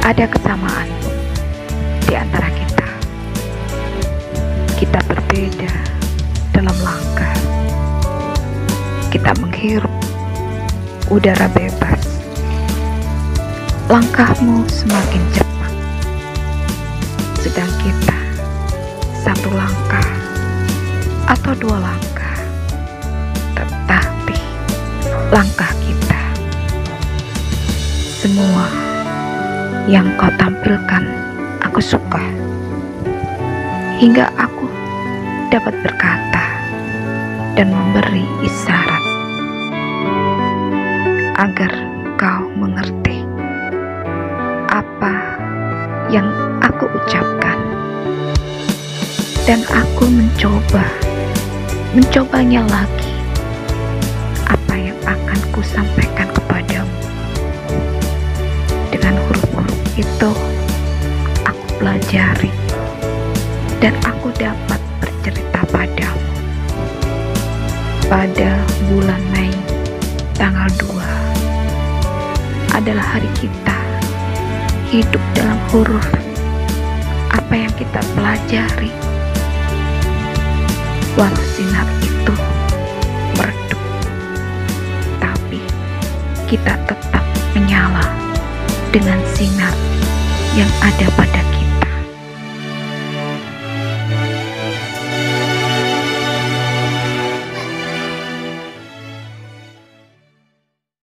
Ada kesamaan di antara kita. Kita berbeda dalam langkah. Kita menghirup udara bebas. Langkahmu semakin cepat, sedang kita satu langkah atau dua langkah, tetapi langkah kita, semua yang kau tampilkan aku suka, hingga aku dapat berkata dan memberi isyarat agar kau mengerti apa yang aku ucapkan, dan aku mencobanya lagi apa yang akan ku sampaikan kepadamu. Dengan huruf-huruf itu aku pelajari dan aku dapat bercerita padamu. Pada bulan Mei tanggal 2 adalah hari kita hidup dalam huruf apa yang kita pelajari. Walau sinar itu meredup, tapi kita tetap menyala dengan sinar yang ada pada